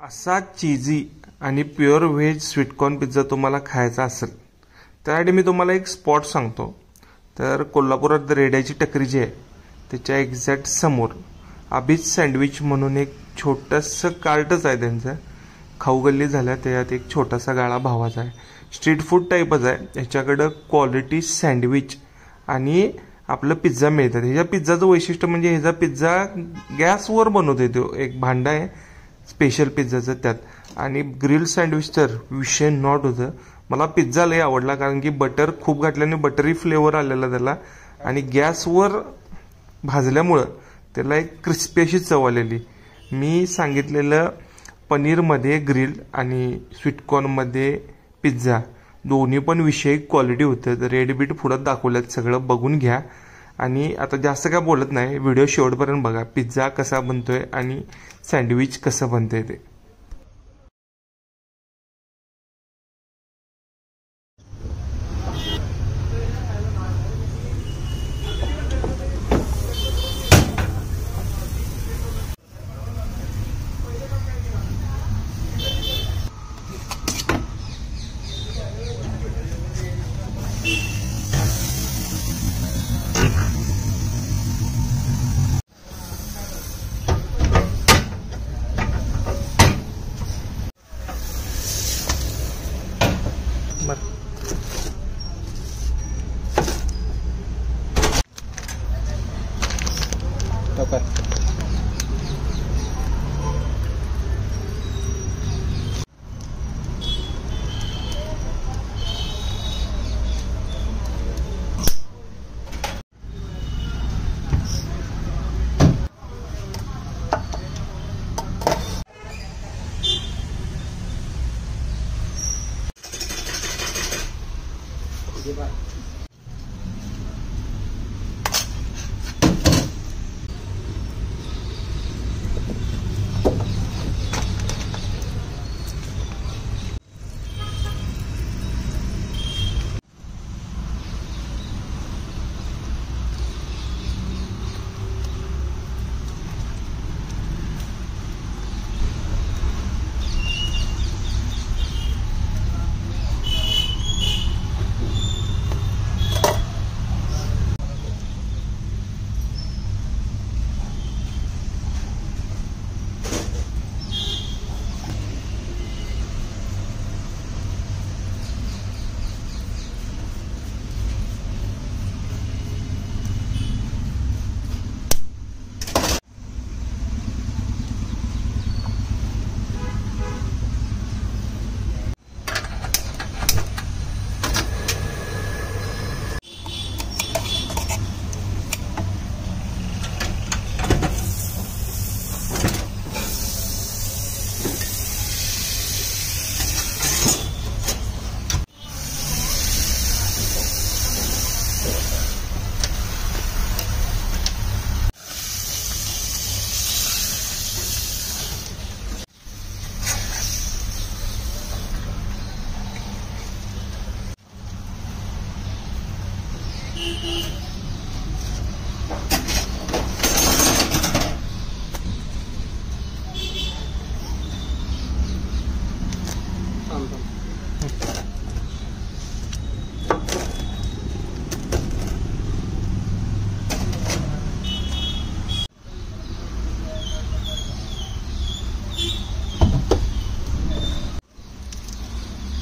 असा चीजी आणि pure veg sweetcorn pizza तुम्हाला खायचा असेल त्यासाठी मी तुम्हाला एक स्पॉट सांगतो. तर कोल्हापुरात रेड्याची टकरी जी आहे त्याच्या एक्झॅक्ट समोर अभिज सँडविच म्हणून एक छोटंसं कार्टच आहे त्यांचं. खाऊ गल्ली झाल्या त्यात एक छोटासा गाळा भावाचा आहे. स्ट्रीट फूड टाईपच आहे. ह्याच्याकडं क्वालिटी सँडविच आणि आपलं पिझ्झा मिळतात. ह्याच्या पिझ्झाचं वैशिष्ट्य म्हणजे ह्याचा पिझ्झा गॅसवर बनवतो. तो एक भांडा आहे स्पेशल पिझ्झाचं त्यात. आणि ग्रिल सँडविच तर विषय नॉट होतं. मला पिझ्झा लय आवडला कारण की बटर खूप घातल्याने बटरी फ्लेवर आलेला त्याला आणि गॅसवर भाजल्यामुळं त्याला एक क्रिस्पी अशी चव आलेली. मी सांगितलेलं पनीरमध्ये ग्रिल आणि स्वीटकॉर्नमध्ये पिझ्झा दोन्ही पण विषय क्वालिटी होतं. तर रेड बीट पुढं दाखवल्यात सगळं बघून घ्या. आणि आता जास्त काय बोलत नाही, व्हिडिओ शेवटपर्यंत बघा. पिझ्झा कसा बनतोय आणि सँडविच कसं बनतंय ते.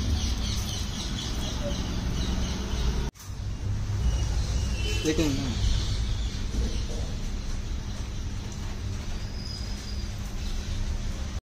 लेकिन